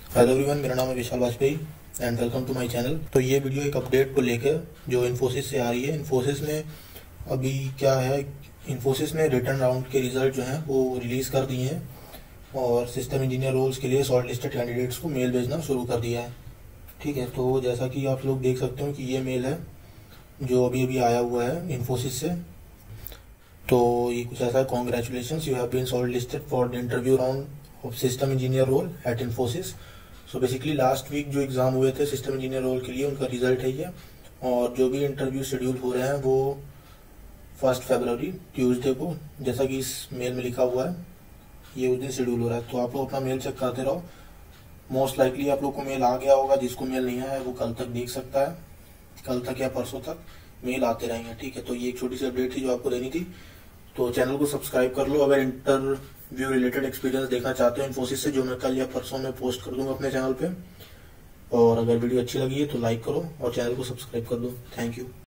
Hello everyone, मेरा नाम है Vishal Vajpayee and welcome to my channel. तो ये वीडियो एक अपडेट को लेकर जो इन्फोसिस से आ रही है। इन्फोसिस ने अभी क्या है, इन्फोसिस ने रिटर्न राउंड के रिजल्ट जो हैं वो रिलीज़ कर दिए हैं और सिस्टम इंजीनियर रोल्स के लिए शॉर्ट लिस्टेड कैंडिडेट्स को मेल भेजना शुरू कर दिया है। ठीक है, तो जैसा कि आप लोग देख सकते हो कि ये मेल है जो अभी अभी आया हुआ है इन्फोसिस से। तो ये कुछ ऐसा है: congratulations, you have been shortlisted for the interview round of system engineer role at Infosys. So basically last week जो एग्ज़ाम हुए थे सिस्टम इंजीनियर रोल के लिए, उनका रिजल्ट है ये। और जो भी इंटरव्यू शेड्यूल हो रहे हैं वो 1 फरवरी ट्यूसडे को, जैसा कि इस मेल में लिखा हुआ है, ये उस दिन शेड्यूल हो रहा है। तो आप लोग अपना मेल चेक करते रहो। मोस्ट लाइकली आप लोग को मेल आ गया होगा। जिसको मेल नहीं आया है वो कल तक देख सकता है, कल तक या परसों तक मेल आते रहेंगे। ठीक है, तो ये एक छोटी सी अपडेट थी जो आपको देनी थी। तो चैनल को सब्सक्राइब कर लो अगर इंटरव्यू रिलेटेड एक्सपीरियंस देखना चाहते हो इन्फोसिस से, जो मैं कल या परसों में पोस्ट कर दूंगा अपने चैनल पे। और अगर वीडियो अच्छी लगी है तो लाइक करो और चैनल को सब्सक्राइब कर दो। Thank you.